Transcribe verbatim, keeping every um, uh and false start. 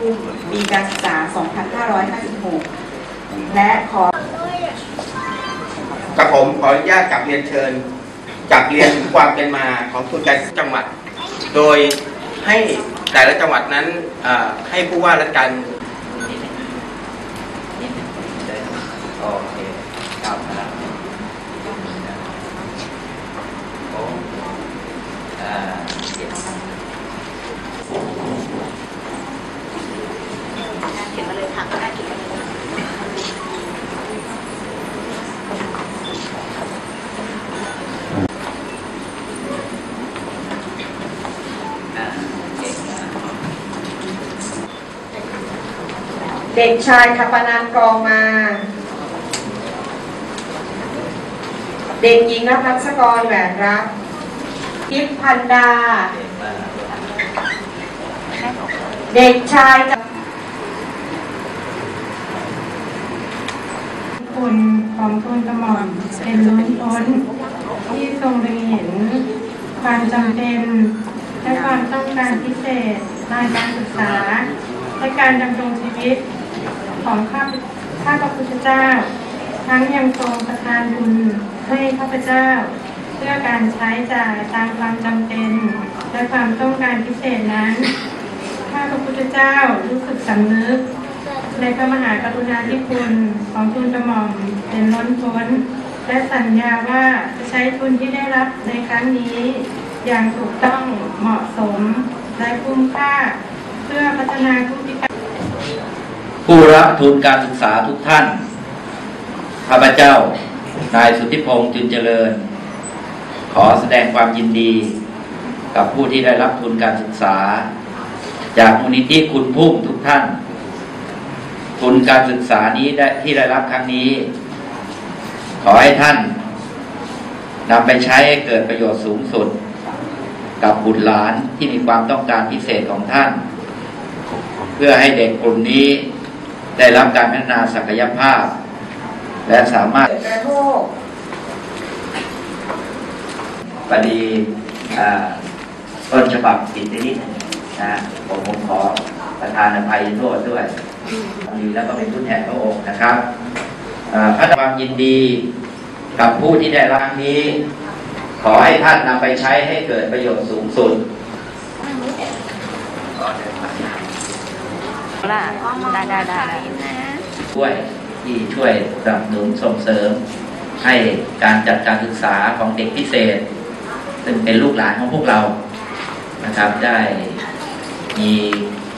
ทุ่มปีการศึกษา สองพันห้าร้อยห้าสิบหก และขอกระผมขออนุญาตกลับเรียนเชิญจับเรียนความเป็นมาของทุนการศึกษาจังหวัดโดยให้แต่ละจังหวัดนั้นให้ผู้ว่าราชการโอเคครับเขียนมาเลยค่ะก็ได้เขียนมาเลยเด็กชายคัปนันท์กองมาเด็กหญิงนภัสกรแหวนรักทิพย์พันดาเด็กชายคุณของทูลกระหม่อมเป็นล้นพ้นที่ทรงเล็งเห็นความจำเป็นและความต้องการพิเศษในการศึกษาและการดำรงชีวิตของข้าข้าพระพุทธเจ้าทั้งยังทรงประทานบุญให้ข้าพเจ้าเพื่อการใช้จ่ายตามความจำเป็นและความต้องการพิเศษนั้นข้าพระพุทธเจ้ารู้สึกสำนึกในพระมหากรุณาธิคุณของทูลกระหม่อมเป็นล้นพ้นและสัญญาว่าจะใช้ทุนที่ได้รับในครั้งนี้อย่างถูกต้องเหมาะสมและคุ้มค่าเพื่อพัฒนาผู้พิการผู้รับทุนการศึกษาทุกท่านข้าพเจ้านายสุทธิพงษ์จุนเจริญขอแสดงความยินดีกับผู้ที่ได้รับทุนการศึกษาจากมูลนิธิคุณพุ่มทุกท่านทุนการศึกษานี้ได้ที่ได้รับครั้งนี้ขอให้ท่านนำไปใช้ให้เกิดประโยชน์สูงสุดกับบุตรหลานที่มีความต้องการพิเศษของท่านเพื่อให้เด็กกลุ่มนี้ได้รับการพัฒนาศักยภาพและสามารถกระโทกพอดีต้นฉบับผิดไปนิดนึงนะผมผมขอประทานอภัยโทษด้วยดีแล้วก็เป็นผู้แทนพระองค์นะครับพัฒนาความยินดีกับผู้ที่ได้รับนี้ขอให้ท่านนำไปใช้ให้เกิดประโยชน์สูงสุดได้ได้ได้ช่วยที่ช่วยสนับสนุนส่งเสริมให้การจัดการศึกษาของเด็กพิเศษซึ่งเป็นลูกหลานของพวกเรานะครับได้มี